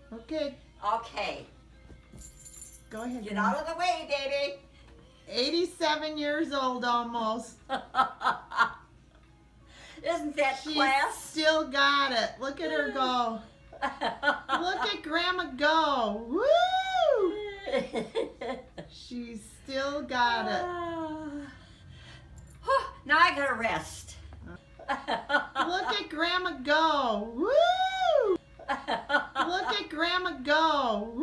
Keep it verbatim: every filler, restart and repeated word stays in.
Okay. Okay. Go ahead. Get out of the way, baby. eighty-seven years old almost. Isn't that She's class? still got it. Look at her go. Look at Grandma go. Woo! She's still got it. Now I gotta rest. Look at Grandma go. Woo! Look at Grandma go.